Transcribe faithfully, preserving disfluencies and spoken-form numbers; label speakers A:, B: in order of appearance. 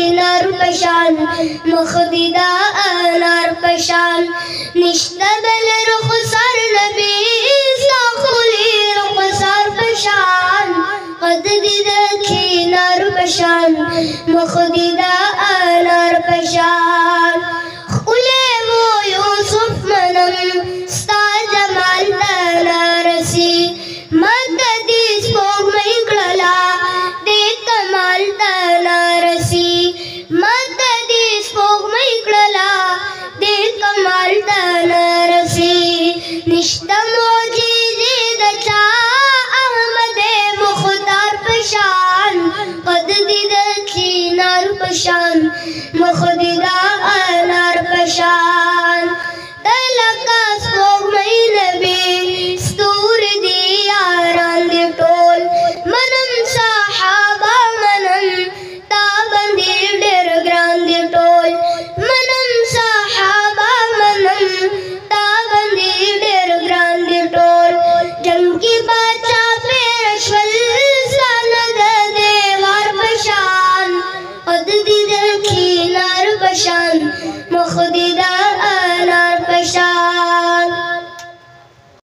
A: نار پشان مخدیدا انار پشان نشته بل رخسار نبی ساخلی رخسار پشان قد دیدکی نار پشان مخدیدا انار پشان خله و یوسف منم ستا جمال تنارسی مددی سپوږ مې کړلا دې کمال تنارسی مددی سپوږ مې کړلا دې کمال تنارسی نشته معجزې د چا احمد مختار پشان قد دې د نار پشان مخ